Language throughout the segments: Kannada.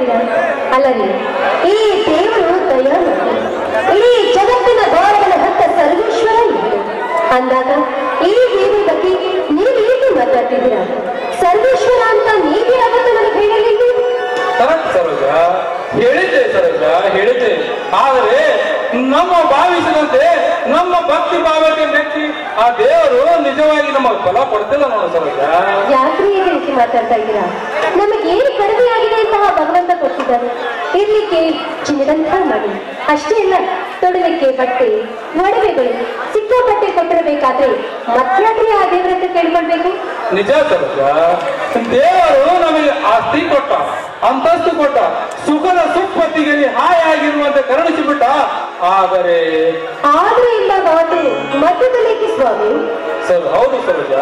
ಮಾತಾಡ್ತೀರಾ? ಅಲ್ಲರಿ, ಈ ದೇವರು ದಯಾಮೂರ್ತಿ, ಇಡೀ ಜಗತ್ತಿನ ಗೌರವನ ಹೊತ್ತ ಸರ್ವೇಶ್ವರ ಇವರು ಅಂದಾಗ ಈ ದೇವರ ಬಗ್ಗೆ ನೀವು ಏಕೆ ಮಾತಾಡ್ತಿದ್ದೀರಾ? ಸರ್ವೇಶ್ವರ ಅಂತ ನೀವೇ ಯಾವತ್ತು ನನಗೆ ಹೇಳಲಿಲ್ಲ. ಸರೋಜ, ಹೇಳಿದ್ದೆ. ಆದರೆ ನಮ್ಮ ಭಾವಿಸಿದಂತೆ ನಮ್ಮ ಭಕ್ತಿ ಭಾವಕ್ಕೆ ಮೆಚ್ಚಿ ಆ ದೇವರು ನಿಜವಾಗಿ ನಮಗೆ ಫಲ ಕೊಡ್ತಿಲ್ಲ ನೋಡು ಸರೋಜ. ಯಾಕ್ರಿ ಈ ರೀತಿ ಮಾತಾಡ್ತಾ ಇದ್ದೀರಾ? ನಮಗೆ ಏನು ಕಡಿಮೆ ಆಗಿದೆ ಅಂತ ಭಗವಂತ ಕೊಟ್ಟಿದ್ದಾನೆ. ಇರ್ಲಿಕ್ಕೆ ಚಿನ್ನದಂತ ಮಾಡಿ, ಅಷ್ಟೇ ಇಲ್ಲ, ತೊಡಲಿಕ್ಕೆ ಬಟ್ಟೆ ಒಡವೆಗಳು ಸಿಕ್ಕಾಪಟ್ಟೆ ಕೊಟ್ಟಿರಬೇಕಾದ್ರೆ ಮತ್ತಾದ್ರೆ ಆ ದೇವರತ್ರ ಕೇಳ್ಕೊಳ್ಬೇಕು. ನಿಜ ಸರೋಜ, ದೇವರು ನಮಗೆ ಆಸ್ತಿ ಕೊಟ್ಟ, ಅಂತಸ್ತು ಕೊಟ್ಟ, ಸುಖದ ಸುಪ್ಪತ್ತಿಗೆ ಹಾಯಾಗಿರುವಂತೆ ಕರುಣಿಸಿಬಿಟ್ಟ. ಆದರೆ ಇಲ್ಲ ಮಾತು ಮಧ್ಯದಲ್ಲಿಕ್ಕೆ ಸ್ವಾಮಿ. ಸರ್ ಹೌದು ಸರೋಜ,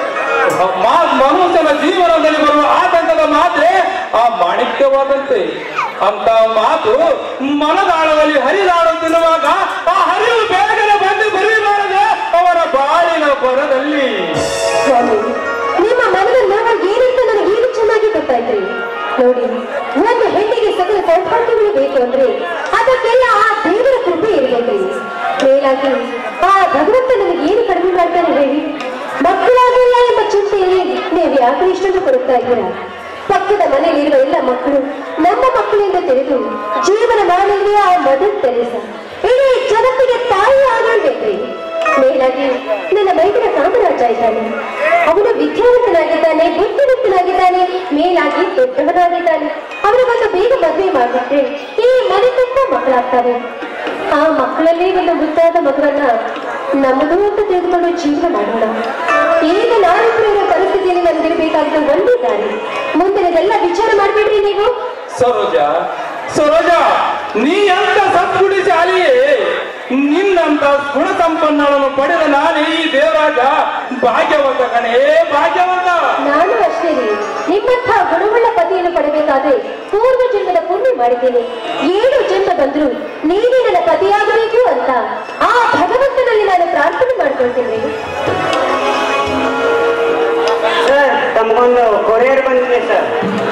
ಮನುಷ್ಯನ ಜೀವನದಲ್ಲಿ ಬರುವ ಆತಂಕದ ಮಾತ್ರೆ ಆ ಮಾಣಿಕ್ಯವಾದಂತೆ. ಅಂತ ಮಾತು ಮನದಾಳದಲ್ಲಿ ಹರಿದಾಡುತ್ತಿರುವಾಗ ಆ ಹರಿವು ಬೇಗನೆ ಬಂದು ಬರೀಬಾರದೆ ಅವರ ಬಾಳಿನ ಬರದಲ್ಲಿ. ಸ್ವಾಮಿ, ನಿಮ್ಮ ಮನದ ನೋವು ಏನಂತ ನನಗೆ ಈಗ ಚೆನ್ನಾಗಿ ಗೊತ್ತಾಯ್ತ್ರಿ. ನೋಡಿ, ಒಂದು ಹೆಣ್ಣಿಗೆ ಸಕಲ ಸೌಭಾಗ್ಯಗಳು ಬೇಕು ಅಂದ್ರೆ ಅದಕ್ಕೆಲ್ಲ ಆ ದೇವರ ಕೃಪೆ ಇರಬೇಕ್ರಿ. ಮೇಲಾಗಿ ಆ ಭಗವಂತ ನನಗೆ ಏನು ಕಡಿಮೆ ಮಾಡ್ತಾನೆ ಹೇಳಿ? ಮಕ್ಕಳಾಗಿಲ್ಲ ಎಂಬ ಚಿಂತೆಯಲ್ಲಿ ನೀವು ಯಾಕೆ ಇಷ್ಟೊಂದು ಕೊಡುತ್ತಾ ಇದ್ದೀರಾ? ಪಕ್ಕದ ಮನೆಯಲ್ಲಿರುವ ಎಲ್ಲ ಮಕ್ಕಳು ನಮ್ಮ ಮಕ್ಕಳೆಂದು ತಿಳಿದು ಜೀವನ ಮಾಡಲಿರುವ ಆ ಮದರ್ ತೆರೇಸಾ ಇಡೀ ಜಗತ್ತಿಗೆ ತಾಯಿ ಆಗಬೇಕ್ರಿ. ಮೇಲಾಗಿ ನನ್ನ ಮೈದಿನ ಕಾಮರಾಜ ಇದ್ದಾನೆ, ಅವನು ವಿದ್ಯಾವಂತನಾಗಿದ್ದಾನೆ, ಬುದ್ಧಿವಂತನಾಗಿದ್ದಾನೆ, ಮೇಲಾಗಿ ದೊಡ್ಡವನಾಗಿದ್ದಾನೆ. ಅವನಿಗೊಂದು ಬೇಗ ಮದುವೆ ಮಾಡಿಬಿಟ್ರೆ ಈ ಮನೆ ತುಂಬ ಮಕ್ಕಳಾಗ್ತವೆ. ಆ ಮಕ್ಕಳಲ್ಲೇ ಒಂದು ಮುದ್ದಾದ ಮಗುವನ್ನ ನಮ್ಮದು ಅಂತ ತೆಗೆದುಕೊಂಡು ಜೀವನ ಮಾಡೋಣ. ಈಗ ನಾವಿಬ್ಬರ ಪರಿಸ್ಥಿತಿಯಲ್ಲಿ ನಮಗಿರಬೇಕಾಗಿದ್ದು ಒಂದೇ ದಾರಿ. ಮುಂದಿನದೆಲ್ಲ ವಿಚಾರ ಮಾಡ್ಬೇಡ್ರಿ ನೀವು. ಸರೋಜ, ನೀ ಅಂತ ಸದ್ಗುಣಿಶಾಲಿಯೇ, ನಿನ್ನಂತ ಗುಣ ಸಂಪನ್ನಗಳನ್ನು ಪಡೆದ ನಾನೇ ಈ ದೇವರಾಜ ಭಾಗ್ಯವಂತ ಕಣೇ, ಭಾಗ್ಯವಂತ. ನಾನು ಅಷ್ಟೇ ರೀ, ನಿಮ್ಮಂಥ ಗುಣವುಳ್ಳ ಪತಿಯನ್ನು ಪಡೆಬೇಕಾದ್ರೆ ಪೂರ್ವ ಜನ್ಮದ ಪುಣ್ಯ ಮಾಡಿದ್ದೇನೆ. 7 ಜನ್ಮ ಬಂದ್ರು ನೀವೇ ನನ್ನ ಪತಿಯಾಗಬೇಕು ಅಂತ ಆ ಭಗವಂತನಲ್ಲಿ ನಾನು ಪ್ರಾರ್ಥನೆ ಮಾಡ್ಕೊಳ್ತೀನಿ. ಸರ್, ತಮಗೊಂದು ಕೊರಿಯರ್ ಬಂದಿದೆ ಸರ್,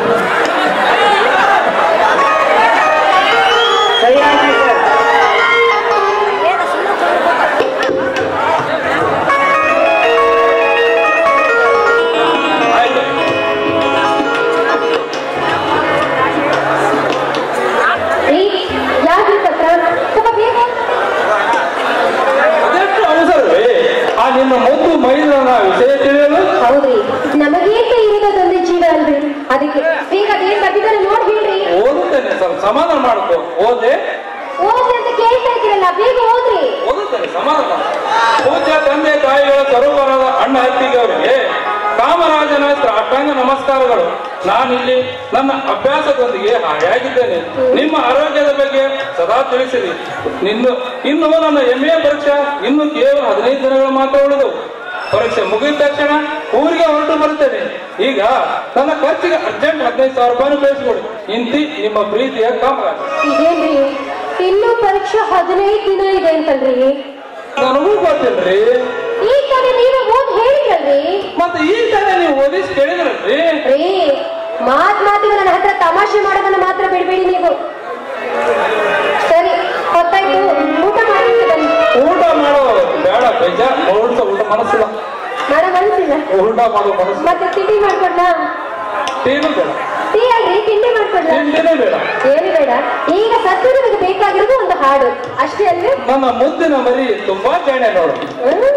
ಸರಿಯಾಗಿ ಸರ್. ನಿನ್ನ ಮುದ್ದು ಮೈದನ ವಿಷಯ ತಿಳಿಯಲು. ಹೌದ್ರಿ, ನಮಗೇಕ ಇರೋದೊಂದು ಜೀವ ಅಲ್ರಿ, ಅದಕ್ಕೆ ಬೇಗ ಅದೇನ್ ಬರ್ತಿದ್ದಾರೆ ನೋಡಿ ಹೇಳ್ರಿ. ಓದುತ್ತೇನೆ, ಸ್ವಲ್ಪ ಸಮಾಧಾನ ಮಾಡ್ಕೋ. ಓದ್ರಿ ಅಂತ ಕೇಳ್ತಾ ಇದ್ದೀರಲ್ಲ, ಬೇಗ ಓದ್ರಿ. ಓದುತ್ತೇನೆ, ಸಮಾಧಾನ. ಪೂಜ್ಯ ತಂದೆ ತಾಯಿಗಳ ಸ್ವರೂಪರಾದ ಅಣ್ಣ ಅತ್ತಿಗೆಯವರಿಗೆ ಕಾಮರಾಜನ ಅಷ್ಟಾಂಗ ನಮಸ್ಕಾರಗಳು. ನಾನಿಲ್ಲಿ ನನ್ನ ಅಭ್ಯಾಸದೊಂದಿಗೆ ಹಾಯಾಗಿದ್ದೇನೆ. ನಿಮ್ಮ ಆರೋಗ್ಯದ ಬಗ್ಗೆ ಸದಾ ತಿಳಿಸಿರಿ. ಇನ್ನು ನನ್ನ MA ಪರೀಕ್ಷೆ ಇನ್ನು ಕೇವಲ 15 ದಿನಗಳು ಮಾತ್ರ ಉಳಿದವು. ಪರೀಕ್ಷೆ ಮುಗಿದ ತಕ್ಷಣ ಊರಿಗೆ ಹೊರಟು ಬರುತ್ತೇನೆ. ಈಗ ನನ್ನ ಖರ್ಚಿಗೆ ಅರ್ಜೆಂಟ್ 15,000 ರೂಪಾಯಿ ಕಳಿಸ್ಕೊಡಿ. ಇಂತಿ ನಿಮ್ಮ ಪ್ರೀತಿಯ ಕಾಮರಾಜ. ಇದೇನ್ರಿ, ಇನ್ನು ಪರೀಕ್ಷೆ 15 ದಿನ ಇದೆ ಅಂತಲ್ರಿ? ನನಗೂ ಗೊತ್ತಿಲ್ರಿ. ಈ ಕಡೆ ನೀವೇ ಓದ್ ಹೇಳಿದ್ರಲ್ರಿ. ಮತ್ತೆ ಈ ಕಡೆ ನೀವು ಓದಿಸಿ ಕೇಳಿದ್ರಲ್ರಿ. ಮಾತಿಗೆ ನನ್ನ ಹತ್ರ ತಮಾಷೆ ಮಾಡೋದನ್ನ ಮಾತ್ರ ಬಿಡ್ಬೇಡಿ ನೀವು. ಸರಿ, ಹೊತ್ತಾಯ್ತು, ಊಟ ಮಾಡಿ. ಊಟ ಮಾಡೋ ಬೇಡ, ಬೇಜಾರ್ ಊಟ ಮನಸ್ಸಿಲ್ಲ, ಮಾಡೋ ಮನಸ್ಸಿಲ್ಲ. ಊಟ ಮಾಡೋ ಮನಸ್ಸು. ಮತ್ತೆ ತಿಂಡಿ ಮಾಡ್ಕೊಡ್ಲಾ? ಟೀನು ಬೇಡ. ಟೀ ಅಲ್ರಿ, ತಿಂಡಿ ಮಾಡ್ಕೊಡ್ಲಾ? ತಿಂಡಿನೇ ಬೇಡ, ಏನು ಬೇಡ. ಈಗ ಸತ್ತು ನಿಮಗೆ ಬೇಕಾಗಿರೋದು ಒಂದು ಹಾಡು ಅಷ್ಟೇ ಅಲ್ರಿ? ನನ್ನ ಮುದ್ದಿನ ಮರಿ ತುಂಬಾ ಜಾಣೆ ನೋಡು.